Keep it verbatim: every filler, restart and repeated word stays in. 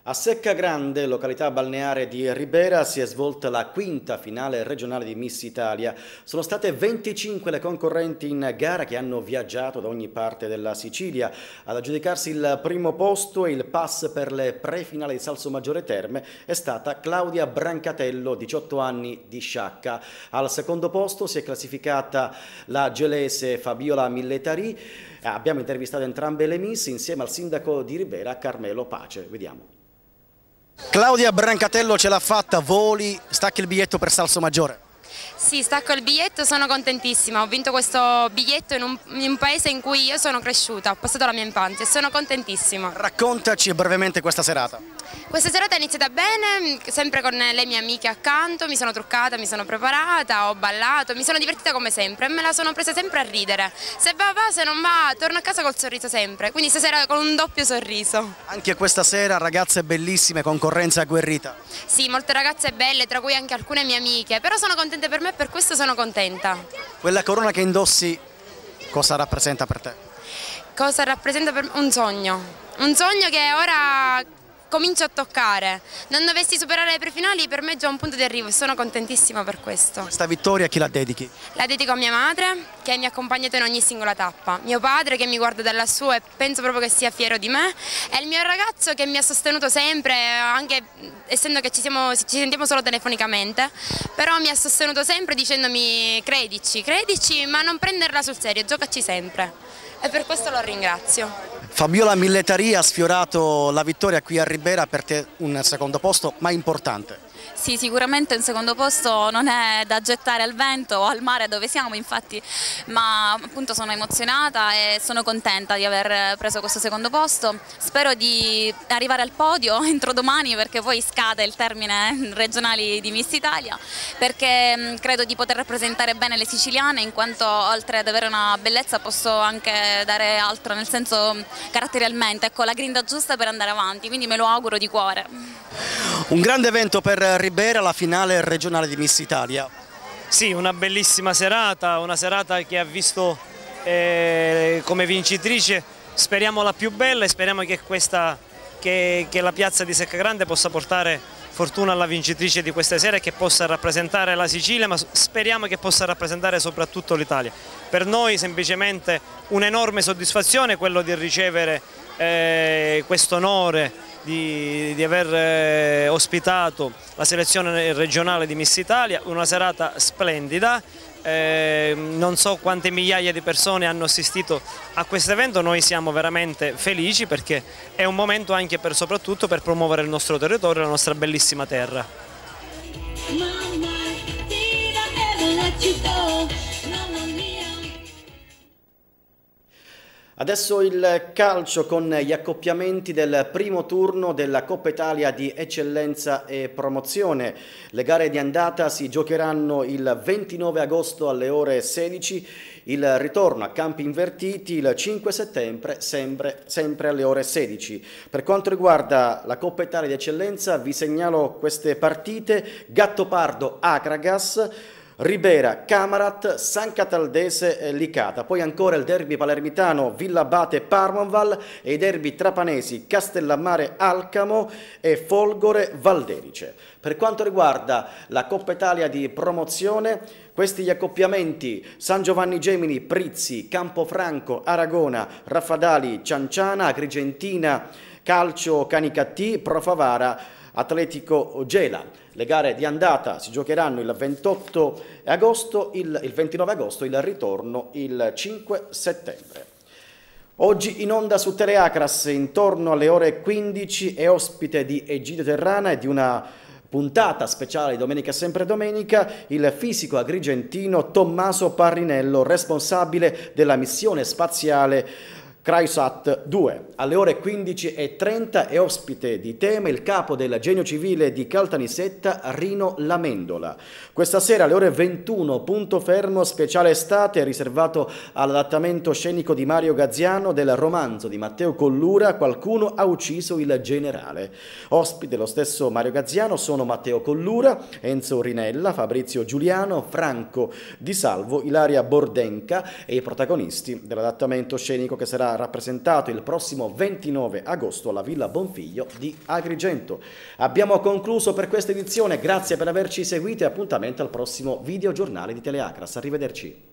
A Secca Grande, località balneare di Ribera, si è svolta la quinta finale regionale di Miss Italia. Sono state venticinque le concorrenti in gara che hanno viaggiato da ogni parte della Sicilia. Ad aggiudicarsi il primo posto e il pass per le prefinali di Salsomaggiore Terme è stata Claudia Brancatello, diciotto anni, di Sciacca. Al secondo posto si è classificata la gelese Fabiola Milletari. Abbiamo intervistato entrambe le Miss insieme al sindaco di Ribera, Carmelo Pace. Vediamo. Claudia Brancatello ce l'ha fatta, voli, stacchi il biglietto per Salsomaggiore. Sì, stacco il biglietto, sono contentissima, ho vinto questo biglietto in un, in un paese in cui io sono cresciuta, ho passato la mia infanzia e sono contentissima. Raccontaci brevemente questa serata. Questa serata è iniziata bene, sempre con le mie amiche accanto, mi sono truccata, mi sono preparata, ho ballato, mi sono divertita come sempre e me la sono presa sempre a ridere. Se va va, se non va, torno a casa col sorriso sempre, quindi stasera con un doppio sorriso. Anche questa sera ragazze bellissime, concorrenza agguerrita. Sì, molte ragazze belle, tra cui anche alcune mie amiche, però sono contente per me e per questo sono contenta. Quella corona che indossi cosa rappresenta per te? Cosa rappresenta per me? Un sogno, un sogno che ora comincio a toccare. Non dovessi superare le prefinali, per me è già un punto di arrivo e sono contentissima per questo. Questa vittoria a chi la dedichi? La dedico a mia madre, che mi ha accompagnato in ogni singola tappa, mio padre che mi guarda da lassù e penso proprio che sia fiero di me, e il mio ragazzo che mi ha sostenuto sempre, anche essendo che ci, siamo, ci sentiamo solo telefonicamente, però mi ha sostenuto sempre dicendomi credici, credici, ma non prenderla sul serio, giocaci sempre, e per questo lo ringrazio. Fabiola Milletari ha sfiorato la vittoria qui a Ribera, per te un secondo posto, ma importante. Sì, sicuramente un secondo posto non è da gettare al vento o al mare dove siamo, infatti, ma appunto sono emozionata e sono contenta di aver preso questo secondo posto. Spero di arrivare al podio entro domani, perché poi scade il termine regionali di Miss Italia, perché credo di poter rappresentare bene le siciliane, in quanto oltre ad avere una bellezza posso anche dare altro, nel senso caratterialmente, ecco, la grinta giusta per andare avanti, quindi me lo auguro di cuore. Un grande evento per Ribera, la finale regionale di Miss Italia. Sì, una bellissima serata, una serata che ha visto eh, come vincitrice, speriamo la più bella, e speriamo che, questa, che, che la piazza di Secca Grande possa portare fortuna alla vincitrice di questa sera e che possa rappresentare la Sicilia, ma speriamo che possa rappresentare soprattutto l'Italia. Per noi semplicemente un'enorme soddisfazione quello di ricevere eh, questo onore Di, di aver eh, ospitato la selezione regionale di Miss Italia, una serata splendida, eh, non so quante migliaia di persone hanno assistito a questo evento, noi siamo veramente felici perché è un momento anche per, soprattutto per promuovere il nostro territorio, la nostra bellissima terra. Adesso il calcio con gli accoppiamenti del primo turno della Coppa Italia di Eccellenza e Promozione. Le gare di andata si giocheranno il ventinove agosto alle ore sedici, il ritorno a campi invertiti il cinque settembre sempre, sempre alle ore sedici. Per quanto riguarda la Coppa Italia di Eccellenza vi segnalo queste partite: Gattopardo Acragas, Ribera, Camarat, San Cataldese e Licata, poi ancora il derby palermitano Villabate Parmonval e i derby trapanesi Castellammare Alcamo e Folgore Valderice. Per quanto riguarda la Coppa Italia di Promozione, questi gli accoppiamenti: San Giovanni Gemini, Prizzi, Campofranco, Aragona, Raffadali, Cianciana, Agrigentina, Calcio Canicattì, Profavara, Atletico Gela. Le gare di andata si giocheranno il ventotto agosto, il, il ventinove agosto, il ritorno il cinque settembre. Oggi in onda su Teleacras intorno alle ore quindici è ospite di Egidio Terrana e di una puntata speciale Domenica Sempre Domenica il fisico agrigentino Tommaso Parrinello, responsabile della missione spaziale Crysat due. Alle ore quindici e trenta è ospite di tema il capo del Genio Civile di Caltanissetta, Rino Lamendola. Questa sera alle ore ventuno, punto fermo speciale estate riservato all'adattamento scenico di Mario Gaziano del romanzo di Matteo Collura Qualcuno ha ucciso il generale. Ospite lo stesso Mario Gaziano sono Matteo Collura, Enzo Rinella, Fabrizio Giuliano, Franco Di Salvo, Ilaria Bordenca e i protagonisti dell'adattamento scenico che sarà sarà rappresentato il prossimo ventinove agosto alla Villa Bonfiglio di Agrigento. Abbiamo concluso per questa edizione, grazie per averci seguito e appuntamento al prossimo videogiornale di Teleacras. Arrivederci.